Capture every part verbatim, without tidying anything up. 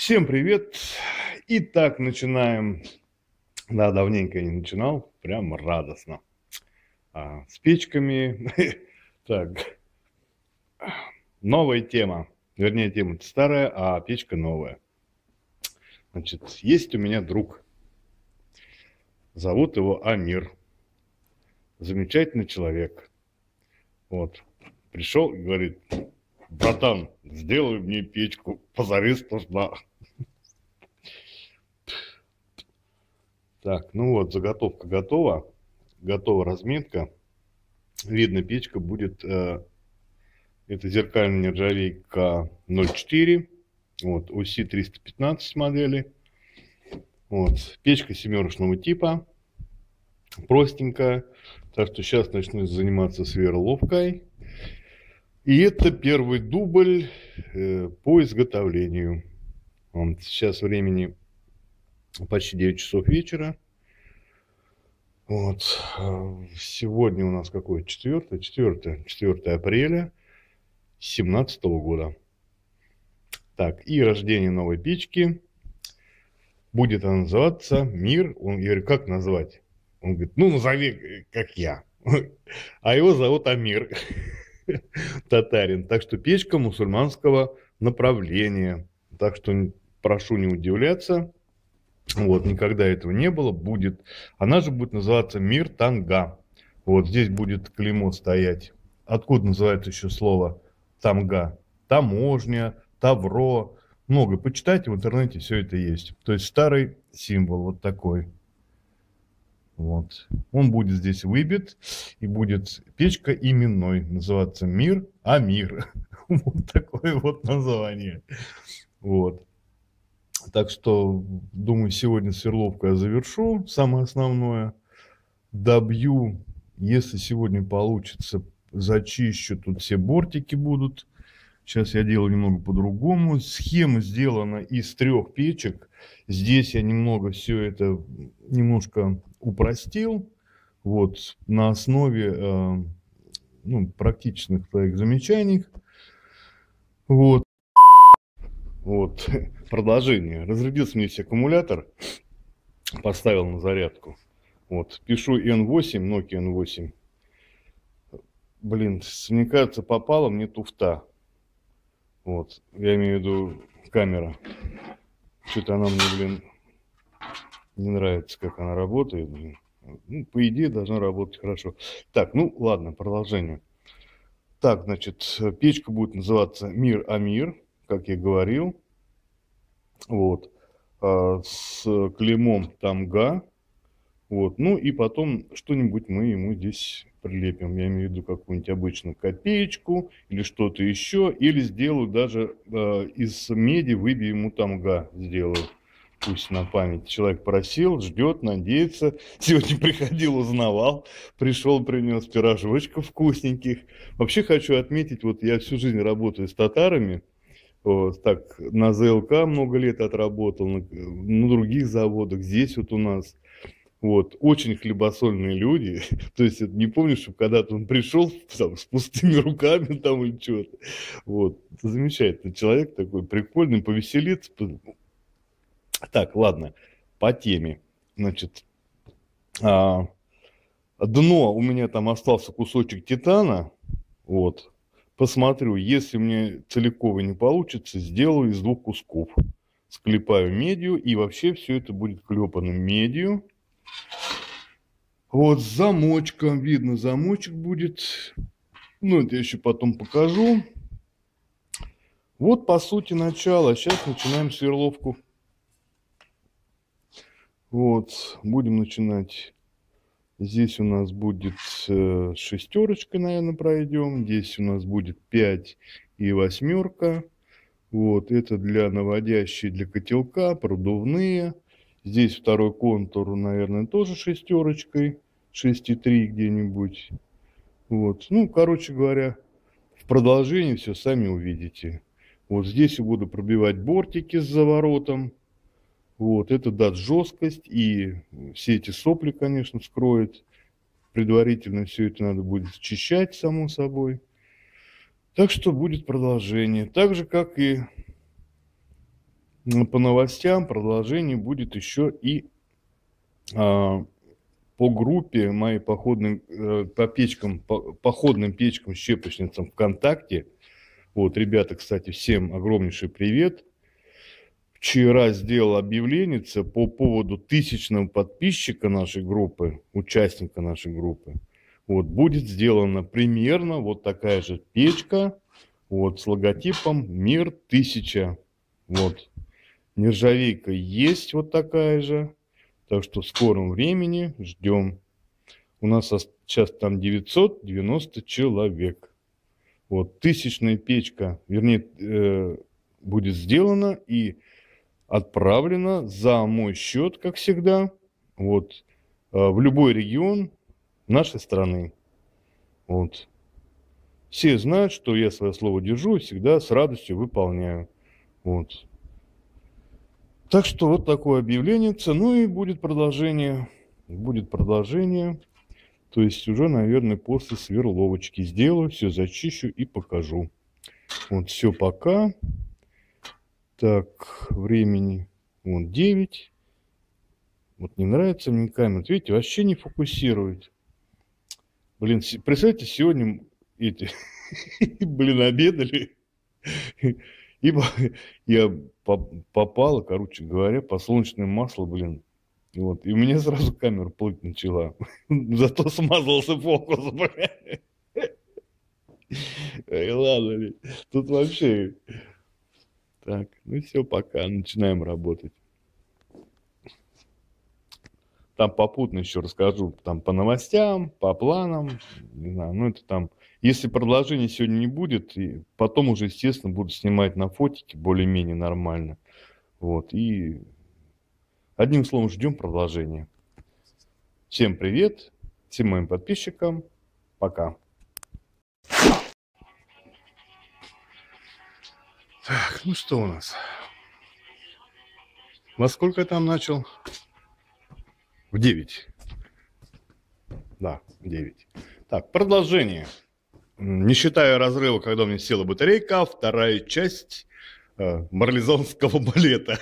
Всем привет! Итак, начинаем. Да, давненько я не начинал, прям радостно. А, с печками. Так, новая тема. Вернее, тема старая, а печка новая. Значит, есть у меня друг. Зовут его Амир. Замечательный человек. Вот. Пришел и говорит: братан, сделай мне печку, позарез нужна. Так, ну вот, заготовка готова. Готова разметка. Видно, печка будет, э, это зеркальная нержавейка ноль четыре, вот, ОСИ триста пятнадцать модели. Вот, печка семерочного типа, простенькая. Так что сейчас начну заниматься сверловкой. И это первый дубль э, по изготовлению. Вот, сейчас времени почти девять часов вечера. Вот. Сегодня у нас какое? четвёртое? четвёртое. четвёртое апреля две тысячи семнадцатого года. Так, и рождение новой печки. Будет она называться «Мир». Он, я говорю, как назвать? Он говорит, ну, назови, как я. А его зовут Амир. Татарин. Так что печка мусульманского направления. Так что прошу не удивляться. Вот, никогда этого не было, будет. Она же будет называться Мир Танга. Вот здесь будет клеймо стоять. Откуда называется еще слово Танга? Таможня, Тавро. Много. Почитайте в интернете, все это есть. То есть старый символ вот такой. Вот. Он будет здесь выбит. И будет печка именной. Называться Мир Амир. Вот такое вот название. Вот. Так что, думаю, сегодня сверловку я завершу, самое основное. Добью, если сегодня получится, зачищу, тут все бортики будут. Сейчас я делаю немного по-другому. Схема сделана из трех печек. Здесь я немного все это немножко упростил. Вот, на основе э, ну, практичных своих замечаний. Вот. Вот, продолжение. Разрядился мне весь аккумулятор, поставил на зарядку. Вот, пишу эн восемь, Nokia эн восемь. Блин, мне кажется, попала мне туфта. Вот, я имею в виду камера. Что-то она мне, блин, не нравится, как она работает. Блин. Ну, по идее, должна работать хорошо. Так, ну, ладно, продолжение. Так, значит, печка будет называться Мир Амир, как я говорил. Вот, с клеймом Танга. Вот, ну и потом что-нибудь мы ему здесь прилепим. Я имею в виду какую-нибудь обычную копеечку или что-то еще. Или сделаю даже э, из меди, выбью ему Танга. Сделаю. Пусть на память. Человек просил, ждет, надеется. Сегодня приходил, узнавал. Пришел, принес пирожочков вкусненьких. Вообще хочу отметить, вот я всю жизнь работаю с татарами. Вот, так, на зэ эл ка много лет отработал, на, на других заводах, здесь вот у нас. Вот, очень хлебосольные люди. То есть, не помню, чтобы когда-то он пришел там, с пустыми руками там или что-то. Вот, замечательный человек такой, прикольный, повеселиться. Так, ладно, по теме. Значит, а, дно у меня там остался кусочек титана. Вот. Посмотрю, если мне целиковый не получится, сделаю из двух кусков. Склепаю медью, и вообще все это будет клепанным медью. Вот, с замочком. Видно, замочек будет. Ну, это я еще потом покажу. Вот, по сути, начало. Сейчас начинаем сверловку. Вот, будем начинать. Здесь у нас будет э, шестерочка, наверное, пройдем. Здесь у нас будет пять и восьмерка. Вот, это для наводящей, для котелка, продувные. Здесь второй контур, наверное, тоже шестерочкой. шесть и три где-нибудь. Вот, ну, короче говоря, в продолжении все сами увидите. Вот здесь я буду пробивать бортики с заворотом. Вот, это даст жесткость, и все эти сопли, конечно, скроет. Предварительно все это надо будет счищать, само собой. Так что будет продолжение. Так же, как и по новостям продолжение будет еще и а, по группе моей походным, э, по печкам, по, походным печкам, щепочницам ВКонтакте. Вот, ребята, кстати, всем огромнейший привет. Вчера сделал объявление по поводу тысячного подписчика нашей группы, участника нашей группы. Вот, будет сделана примерно вот такая же печка, вот, с логотипом «Мир тысяча». Вот, нержавейка есть вот такая же. Так что в скором времени ждем. У нас сейчас там девятьсот девяносто человек. Вот, тысячная печка, вернее, э, будет сделана и отправлена за мой счет, как всегда, вот, э, в любой регион нашей страны. Вот. Все знают, что я свое слово держу и всегда с радостью выполняю. Вот. Так что вот такое объявление. Ну и будет продолжение. Будет продолжение. То есть уже, наверное, после сверловочки сделаю, все зачищу и покажу. Вот все пока. Так, времени вот девять. Вот не нравится мне камера. Видите, вообще не фокусирует. Блин, представьте, сегодня эти, блин, обедали. И я попала, короче говоря, подсолнечное масло, блин. Вот. И у меня сразу камера плыть начала. Зато смазался фокус, блин. Эй, ладно, блин. Тут вообще... Так, ну все, пока. Начинаем работать. Там попутно еще расскажу там по новостям, по планам. Не знаю, ну это там... Если продолжения сегодня не будет, и потом уже, естественно, буду снимать на фотике более-менее нормально. Вот, и одним словом, ждем продолжения. Всем привет, всем моим подписчикам, пока. Так, ну что у нас? Во сколько я там начал? В девять. Да, в девять. Так, продолжение. Не считая разрыва, когда у меня села батарейка, вторая часть э, марлезонского балета.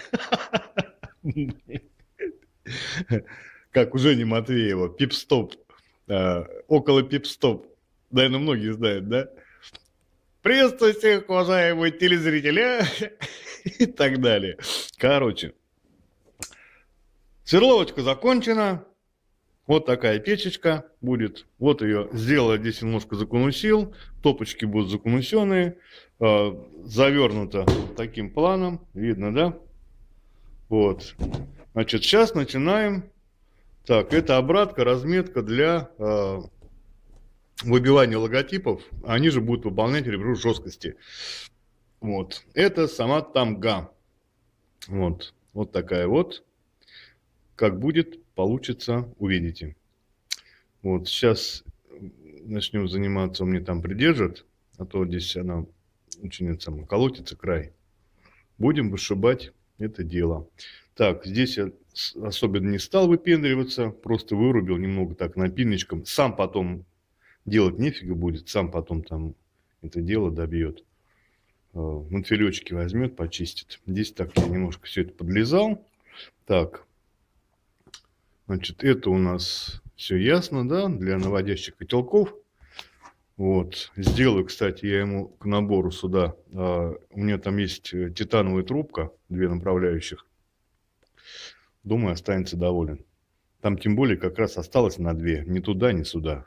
Как у Жени Матвеева, пип-стоп. Э, около пип-стоп. Наверное, многие знают, да? Приветствую всех, уважаемые телезрители. И так далее. Короче. Сверловочка закончена. Вот такая печечка будет. Вот ее сделала, здесь немножко законусил. Топочки будут законусенные. Э, завернуто таким планом. Видно, да? Вот. Значит, сейчас начинаем. Так, это обратка, разметка для э, выбивания логотипов. Они же будут выполнять ребро жесткости. Вот. Это сама тамга. Вот. Вот такая вот. Как будет, получится, увидите. Вот, сейчас начнем заниматься, он мне там придержит, а то здесь она очень сама колотится, край. Будем вышибать это дело. Так, здесь я особенно не стал выпендриваться, просто вырубил немного так напильничком. Сам потом делать нефига будет, сам потом там это дело добьет. Мотылечки возьмет, почистит. Здесь так я немножко все это подлезал. Так. Значит, это у нас все ясно, да, для наводящих котелков. Вот. Сделаю, кстати, я ему к набору сюда. А, у меня там есть титановая трубка, две направляющих. Думаю, останется доволен. Там тем более как раз осталось на две. Ни туда, ни сюда.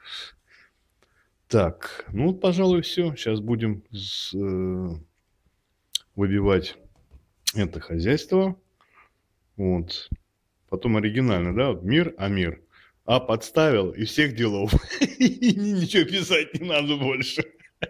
Так, ну, пожалуй, все. Сейчас будем с, э, выбивать это хозяйство. Вот. Потом оригинально, да, вот мир, а мир. А подставил и всех делов. И ничего писать не надо больше.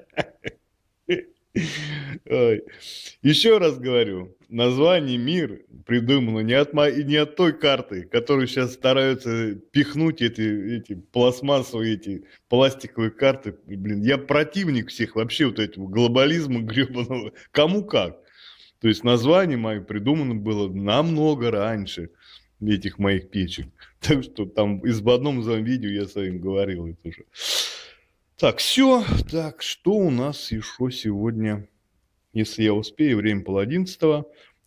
Ой. Еще раз говорю, название «Мир» придумано не от, не от той карты, которую сейчас стараются пихнуть эти, эти пластмассовые, эти пластиковые карты. Блин, я противник всех вообще вот этого глобализма гребаного. Кому как. То есть название мое придумано было намного раньше этих моих печек. Так что там из в одном из видео я с вами говорил это уже. Так, все. Так, что у нас еще сегодня? Если я успею, время пол одиннадцатого.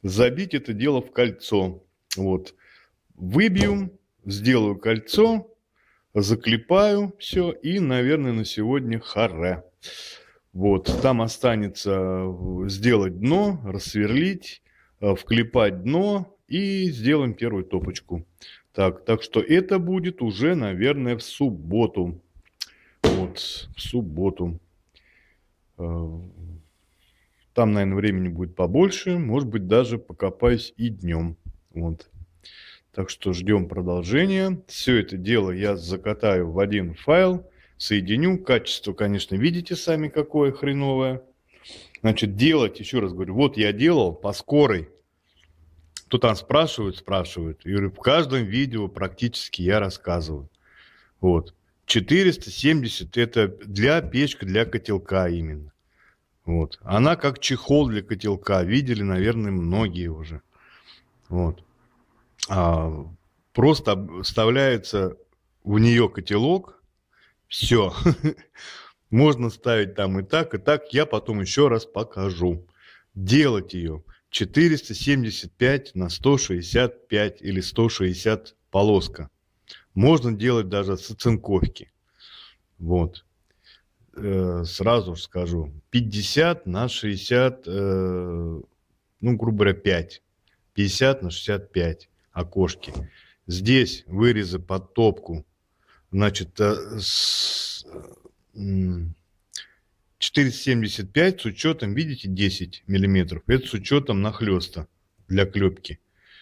забить это дело в кольцо. Вот. Выбью, сделаю кольцо, заклепаю все и, наверное, на сегодня харе. Вот. Там останется сделать дно, рассверлить, вклепать дно и сделаем первую топочку. Так, так что это будет уже, наверное, в субботу. Вот, в субботу. Там, наверное, времени будет побольше. Может быть, даже покопаюсь и днем. Вот. Так что ждем продолжения. Все это дело я закатаю в один файл, соединю. Качество, конечно, видите сами, какое хреновое. Значит, делать, еще раз говорю, вот я делал по скорой. Кто там спрашивают, спрашивают. И говорю, в каждом видео практически я рассказываю. Вот. четыреста семьдесят это для печка, для котелка именно. Вот. Она как чехол для котелка. Видели, наверное, многие уже. Вот. А, просто вставляется в нее котелок. Все. Можно ставить там и так, и так. Я потом еще раз покажу. Делать ее четыреста семьдесят пять на сто шестьдесят пять или сто шестьдесят полоска. Можно делать даже с оцинковки. Вот. Э, сразу же скажу. пятьдесят на шестьдесят, э, ну, грубо говоря, пять. пятьдесят на шестьдесят пять окошки. Здесь вырезы под топку. Значит, э, с, э, четыреста семьдесят пять с учетом, видите, десять миллиметров. Это с учетом нахлеста для клепки.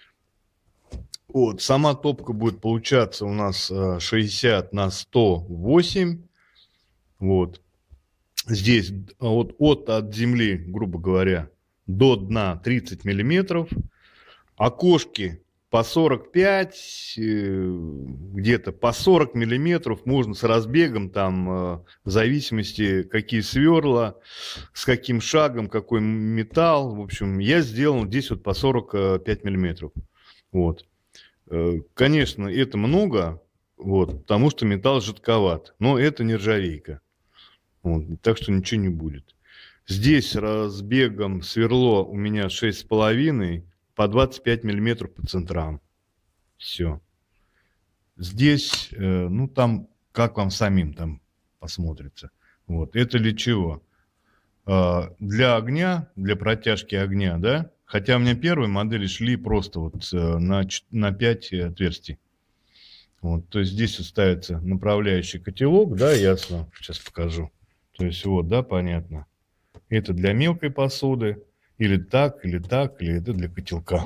Вот, сама топка будет получаться у нас шестьдесят на сто восемь. Вот. Здесь вот от, от земли, грубо говоря, до дна тридцать миллиметров. Окошки по сорок пять, где-то по сорок миллиметров. Можно с разбегом, там, в зависимости, какие сверла, с каким шагом, какой металл. В общем, я сделал здесь вот по сорок пять миллиметров. Вот. Конечно, это много, вот, потому что металл жидковат, но это нержавейка. Вот, так что ничего не будет. Здесь разбегом сверло у меня шесть с половиной по двадцать пять миллиметров по центрам. Все. Здесь, э, ну там, как вам самим там посмотрится. Вот, это для чего? Э, для огня, для протяжки огня, да? Хотя у меня первые модели шли просто вот на, на пять отверстий. Вот, то есть здесь вот ставится направляющий котелок, да, ясно, сейчас покажу. То есть вот, да, понятно. Это для мелкой посуды, или так, или так, или это для котелка.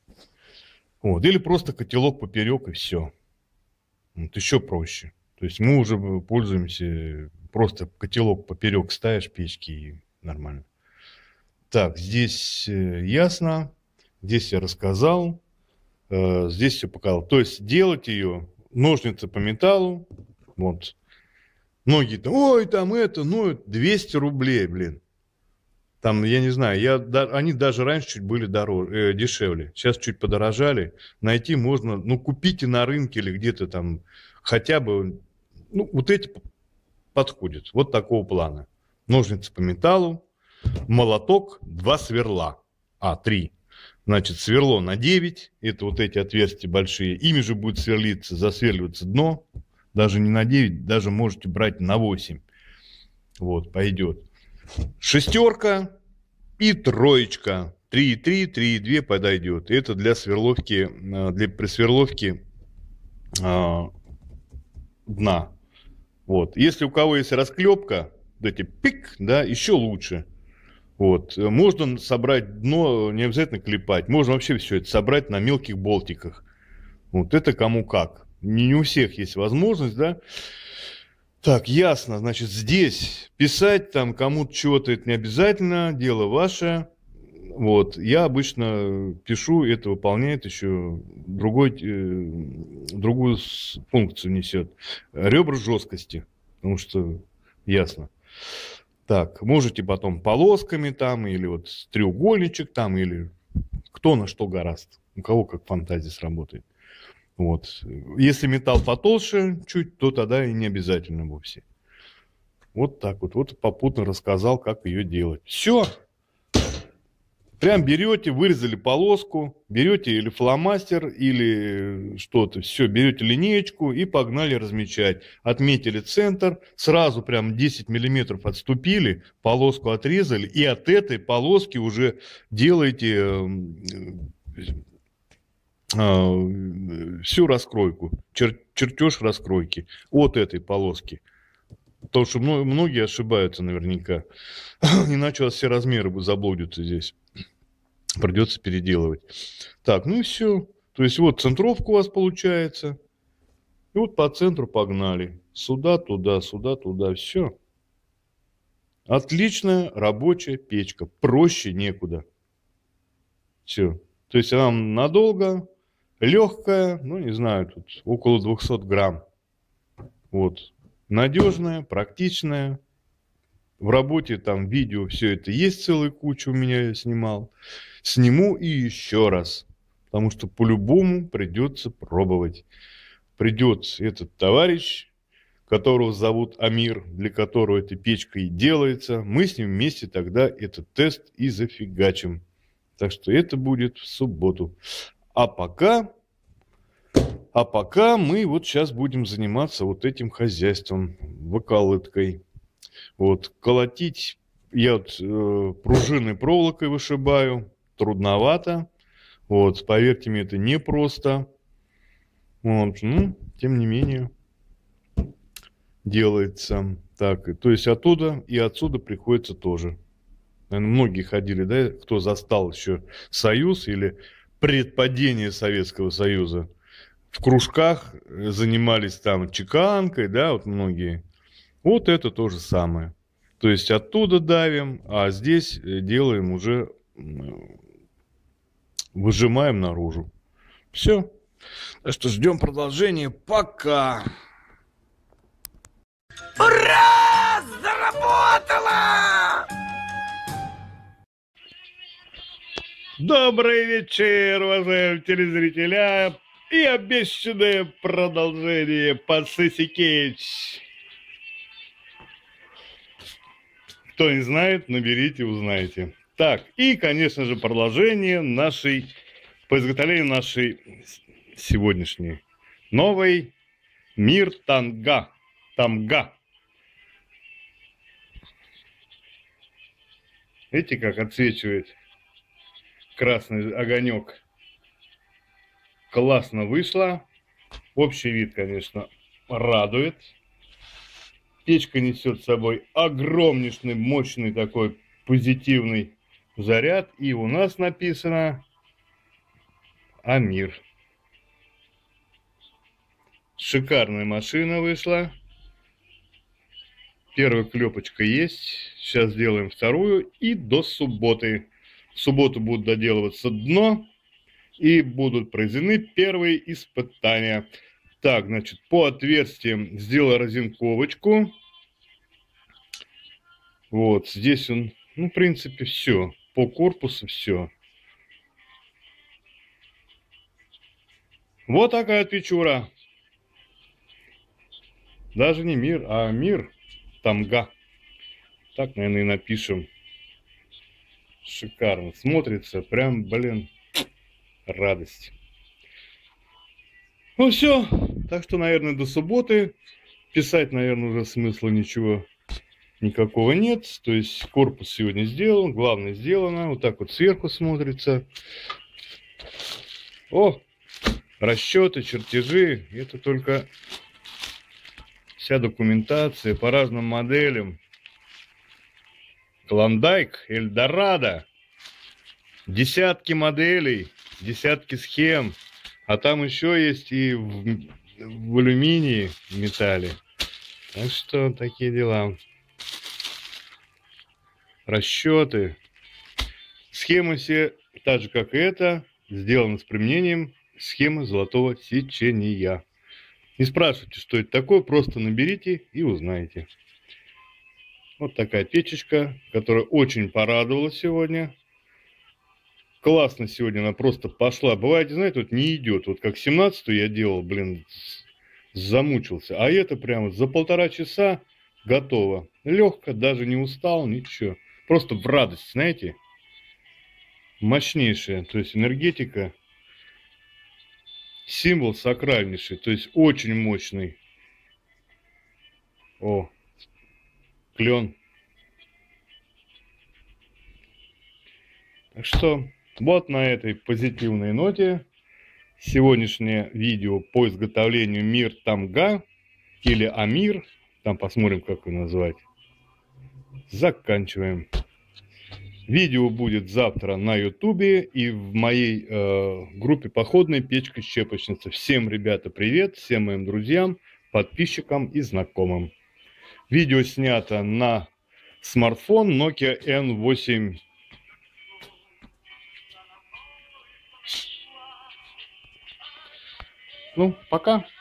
Вот, или просто котелок поперек и все. Вот, еще проще. То есть мы уже пользуемся, просто котелок поперек ставишь печки и нормально. Так, здесь э, ясно, здесь я рассказал, э, здесь все показал. То есть делать ее, ножницы по металлу, вот. Многие там, ой, там это, ну, двести рублей, блин. Там, я не знаю, я, да, они даже раньше чуть были дороже, э, дешевле. Сейчас чуть подорожали. Найти можно, ну, купите на рынке или где-то там хотя бы, ну, вот эти подходят, вот такого плана. Ножницы по металлу. Молоток, два сверла, а, три. Значит, сверло на девять, это вот эти отверстия большие, ими же будет сверлиться, засверливаться дно, даже не на девять, даже можете брать на восемь. Вот, пойдет. Шестерка и троечка, три и три, три и два подойдет. Это для сверловки, для присверловки а, дна. Вот, если у кого есть расклепка, вот эти пик, да, еще лучше. Вот. Можно собрать дно, не обязательно клепать. Можно вообще все это собрать на мелких болтиках. Вот это кому как. Не, не у всех есть возможность, да. Так, ясно. Значит, здесь писать там кому-то чего-то это не обязательно. Дело ваше. Вот. Я обычно пишу, это выполняет еще другой, э, другую функцию несет. Ребра жесткости. Потому что ясно. Так, можете потом полосками там, или вот треугольничек там, или кто на что гораст. У кого как фантазия сработает. Вот. Если металл потолще чуть, то тогда и не обязательно вовсе. Вот так вот. Вот попутно рассказал, как ее делать. Все. Прям берете, вырезали полоску, берете или фломастер, или что-то, все, берете линеечку и погнали размечать. Отметили центр, сразу прям десять миллиметров отступили, полоску отрезали, и от этой полоски уже делаете э, всю раскройку, чер, чертеж раскройки от этой полоски. Потому что многие ошибаются наверняка, иначе у вас все размеры заблудятся здесь. Придется переделывать. Так, ну и все. То есть вот центровка у вас получается. И вот по центру погнали. Сюда, туда, сюда, туда. Все. Отличная рабочая печка. Проще некуда. Все. То есть она надолго, легкая, ну не знаю, тут около двухсот грамм. Вот. Надежная, практичная. В работе там видео все это есть, целая куча у меня я снимал. Сниму и еще раз, потому что по-любому придется пробовать. Придет этот товарищ, которого зовут Амир, для которого эта печка и делается. Мы с ним вместе тогда этот тест и зафигачим. Так что это будет в субботу. А пока, а пока мы вот сейчас будем заниматься вот этим хозяйством, выколоткой. Вот, колотить я вот э, пружинной проволокой вышибаю. Трудновато. Вот, поверьте мне, это непросто. Вот, ну, тем не менее, делается так. То есть оттуда и отсюда приходится тоже. Наверное, многие ходили, да, кто застал еще Союз или предпадение Советского Союза. В кружках занимались там чеканкой, да, вот многие. Вот это то же самое. То есть оттуда давим, а здесь делаем уже... Выжимаем наружу. Все. Так что ждем продолжения. Пока. Ура! Заработало! Добрый вечер, уважаемые телезрители. И обещанное продолжение по Сиси Кейдж. Кто не знает, наберите, узнаете. Так, и, конечно же, продолжение нашей, по изготовлению нашей сегодняшней новой Мир Танга. Тамга. Видите, как отсвечивает красный огонек. Классно вышло. Общий вид, конечно, радует. Печка несет с собой огромнейший, мощный такой позитивный заряд. И у нас написано Амир. Шикарная машина вышла. Первая клепочка есть. Сейчас сделаем вторую. И до субботы. В субботу будут доделываться дно. И будут произведены первые испытания. Так, значит, по отверстиям сделал резинковочку. Вот, здесь он, ну, в принципе, все. По корпусу все. Вот такая печура. Даже не мир, а мир Тамга. Так, наверное, и напишем. Шикарно. Смотрится прям, блин, радость. Ну все. Так что, наверное, до субботы. Писать, наверное, уже смысла ничего никакого нет. То есть корпус сегодня сделан. Главное сделано. Вот так вот сверху смотрится. О! Расчеты, чертежи. Это только вся документация по разным моделям. Клондайк, Эльдорадо. Десятки моделей, десятки схем. А там еще есть и в, в алюминии, в металле. Так что такие дела. Расчеты. Схемы все, так же как и это, сделаны с применением схемы золотого сечения. Не спрашивайте, что это такое, просто наберите и узнаете. Вот такая печечка, которая очень порадовала сегодня. Классно сегодня она просто пошла. Бывает, знаете, вот не идет. Вот как семнадцатую я делал, блин, замучился. А это прямо за полтора часа готово. Легко, даже не устал, ничего. Просто в радость, знаете. мощнейшая, то есть энергетика, символ сакральнейший, то есть очень мощный. О, клен. Так что вот на этой позитивной ноте сегодняшнее видео по изготовлению Мир Тамга или Амир, там посмотрим, как его назвать, заканчиваем. Видео будет завтра на ютубе и в моей э, группе походной Печка-щепочница. Всем, ребята, привет, всем моим друзьям, подписчикам и знакомым. Видео снято на смартфон Nokia эн восемь. Ну, пока.